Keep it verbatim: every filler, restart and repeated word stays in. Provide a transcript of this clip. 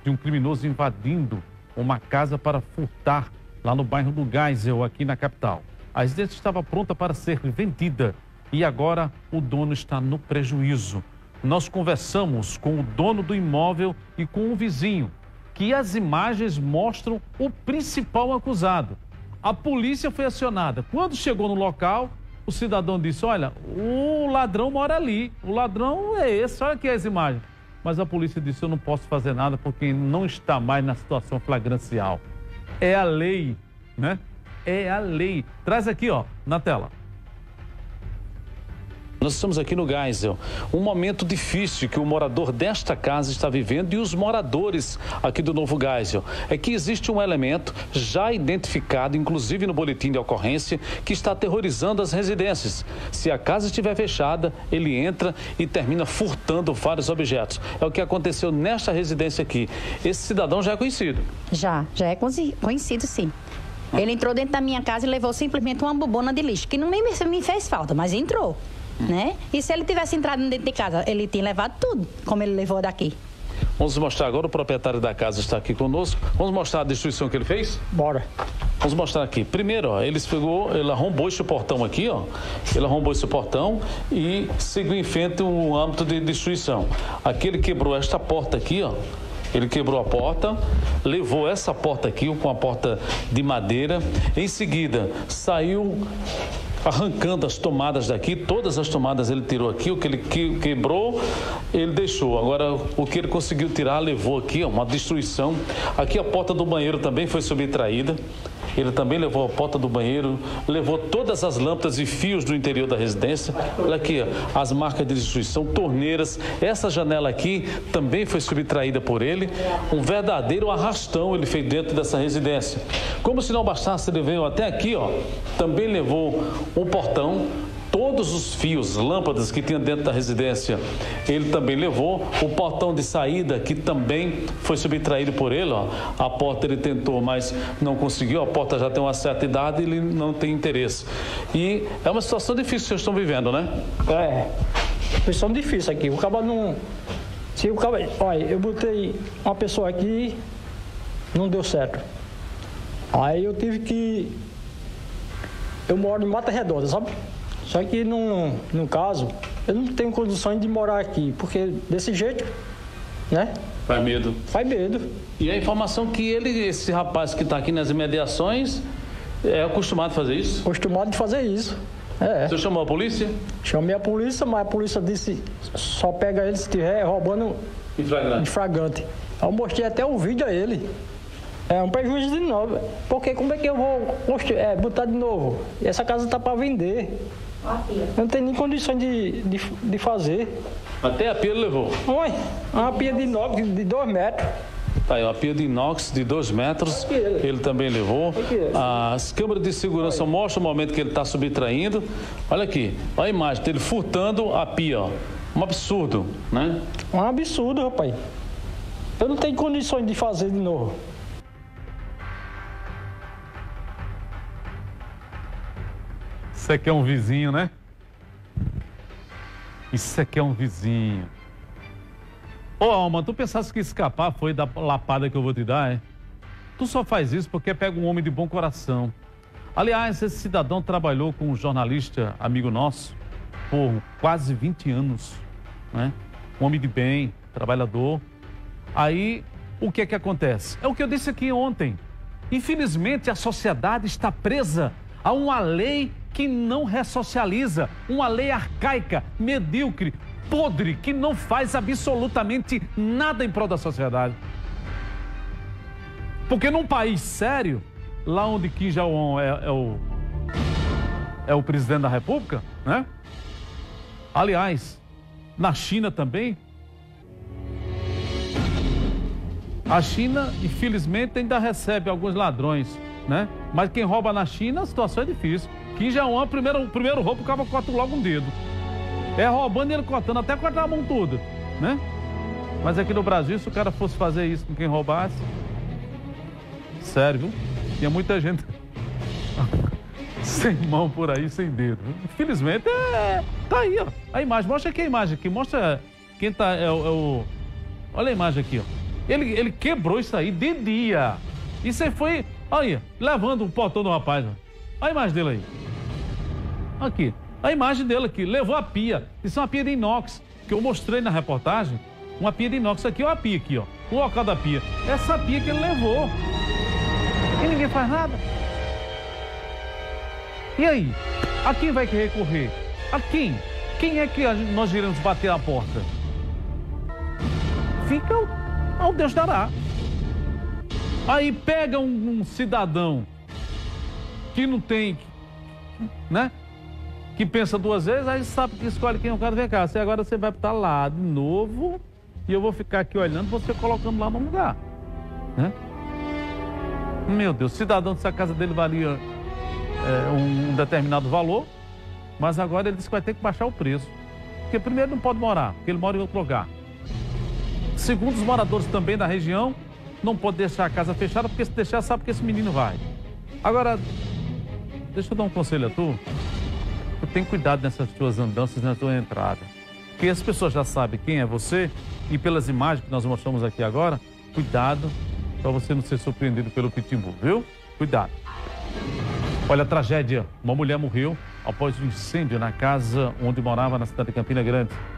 de um criminoso invadindo uma casa para furtar lá no bairro do Geisel, aqui na capital. A residência estava pronta para ser vendida e agora o dono está no prejuízo. Nós conversamos com o dono do imóvel e com o vizinho, que as imagens mostram o principal acusado. A polícia foi acionada. Quando chegou no local, o cidadão disse, olha, o ladrão mora ali, o ladrão é esse, olha aqui as imagens. Mas a polícia disse, eu não posso fazer nada porque não está mais na situação flagrancial. É a lei, né? É a lei. Traz aqui, ó, na tela. Nós estamos aqui no Geisel, um momento difícil que o morador desta casa está vivendo e os moradores aqui do Novo Geisel. É que existe um elemento já identificado, inclusive no boletim de ocorrência, que está aterrorizando as residências. Se a casa estiver fechada, ele entra e termina furtando vários objetos. É o que aconteceu nesta residência aqui. Esse cidadão já é conhecido? Já, já é conhecido, sim. Ele entrou dentro da minha casa e levou simplesmente uma bobona de lixo, que não nem me fez falta, mas entrou. Né? E se ele tivesse entrado dentro de casa, ele tinha levado tudo, como ele levou daqui. Vamos mostrar agora, o proprietário da casa está aqui conosco. Vamos mostrar a destruição que ele fez? Bora. Vamos mostrar aqui. Primeiro, ó, ele pegou, ele arrombou esse portão aqui, ó. Ele arrombou esse portão e seguiu em frente o âmbito de destruição. Aqui ele quebrou esta porta aqui, ó. Ele quebrou a porta, levou essa porta aqui com a porta de madeira. Em seguida, saiu arrancando as tomadas daqui, todas as tomadas ele tirou aqui, o que ele que, quebrou, ele deixou. Agora, o que ele conseguiu tirar, levou aqui, ó, uma destruição. Aqui a porta do banheiro também foi subtraída. Ele também levou a porta do banheiro, levou todas as lâmpadas e fios do interior da residência. Olha aqui, ó, as marcas de destruição, torneiras. Essa janela aqui também foi subtraída por ele. Um verdadeiro arrastão ele fez dentro dessa residência. Como se não bastasse, ele veio até aqui, ó, também levou um portão. Todos os fios, lâmpadas que tinha dentro da residência, ele também levou. O portão de saída, que também foi subtraído por ele, ó. A porta ele tentou, mas não conseguiu. A porta já tem uma certa idade e ele não tem interesse. E é uma situação difícil que vocês estão vivendo, né? É, situação difícil aqui. O cabo não... Se o cabo... Olha, eu botei uma pessoa aqui, não deu certo. Aí eu tive que... Eu moro em Mata Redonda, sabe? Só que, no, no caso, eu não tenho condições de morar aqui, porque desse jeito, né? Faz medo. Faz medo. E a informação que ele, esse rapaz que está aqui nas imediações, é acostumado a fazer isso? Acostumado a fazer isso. É. Você chamou a polícia? Chamei a polícia, mas a polícia disse só pega ele se estiver roubando em flagrante. em flagrante. Eu mostrei até o vídeo a ele. É um prejuízo de novo. Porque como é que eu vou é, botar de novo? Essa casa está para vender. Eu não tenho nem condições de, de, de fazer. Até a pia ele levou? Oi, uma pia de inox de dois metros. Tá aí, uma pia de inox de dois metros, ele também levou. As câmeras de segurança mostram o momento que ele está subtraindo. Olha aqui, olha a imagem dele furtando a pia, ó. Um absurdo, né? Um absurdo, rapaz. Eu não tenho condições de fazer de novo. Isso aqui é um vizinho, né? Isso aqui é um vizinho. Ô, Alma, tu pensasse que escapar foi da lapada que eu vou te dar, é? Tu só faz isso porque pega um homem de bom coração. Aliás, esse cidadão trabalhou com um jornalista amigo nosso por quase vinte anos, né? Um homem de bem, trabalhador. Aí, o que é que acontece? É o que eu disse aqui ontem. Infelizmente, a sociedade está presa a uma lei que não ressocializa, uma lei arcaica, medíocre, podre, que não faz absolutamente nada em prol da sociedade. Porque num país sério, lá onde Kim Jong-un é, é, o, é o presidente da República, né? Aliás, na China também, a China, infelizmente, ainda recebe alguns ladrões, né? Mas quem rouba na China, a situação é difícil. Kim Jong-un, primeiro, primeiro roubo, o cara corta logo um dedo. É roubando e ele cortando, até cortar a mão toda, né? Mas aqui no Brasil, se o cara fosse fazer isso com quem roubasse... Sério, viu? Tinha muita gente sem mão por aí, sem dedo. Infelizmente, é... tá aí, ó. A imagem, mostra aqui a imagem aqui. Mostra quem tá... É, é o... Olha a imagem aqui, ó. Ele, ele quebrou isso aí de dia. E você foi, olha, levando o portão do rapaz. Olha a imagem dele aí. Aqui, a imagem dele aqui. Levou a pia. Isso é uma pia de inox, que eu mostrei na reportagem. Uma pia de inox. Aqui, ó, a pia aqui, ó. O local da pia. Essa pia que ele levou. E ninguém faz nada. E aí? A quem vai recorrer? A quem? Quem é que nós iremos bater a porta? Fica ao, ao Deus dará. Aí pega um, um cidadão que não tem, né? Que pensa duas vezes, aí sabe que escolhe quem é o cara. Vem cá, você agora você vai estar lá de novo e eu vou ficar aqui olhando você colocando lá no lugar, né? Meu Deus, o cidadão dessa casa dele valia é, um determinado valor, mas agora ele disse que vai ter que baixar o preço. Porque primeiro não pode morar, porque ele mora em outro lugar. Segundo os moradores também da região, não pode deixar a casa fechada, porque se deixar, sabe que esse menino vai. Agora, deixa eu dar um conselho a tu. Tu tem cuidado nessas tuas andanças, na tua entrada. Porque as pessoas já sabem quem é você e pelas imagens que nós mostramos aqui agora, cuidado para você não ser surpreendido pelo pitbull, viu? Cuidado. Olha a tragédia. Uma mulher morreu após um incêndio na casa onde morava na cidade de Campina Grande.